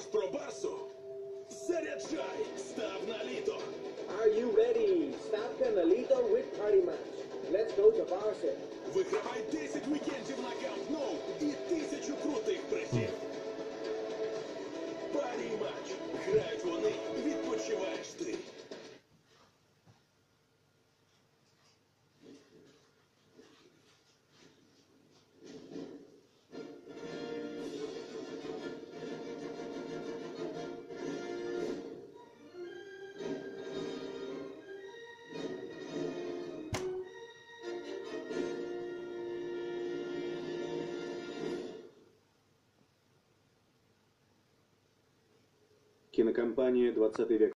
про Барсу? Заряджай! Став на літо! Are you ready? Ставка на літо with Party Match. Let's go to Barca. Вигравай 10 вікендів на Camp Nou і 1000 крутих призів. Парі матч. Грають вони, відпочиваєш ти. Кинокомпания «20 век».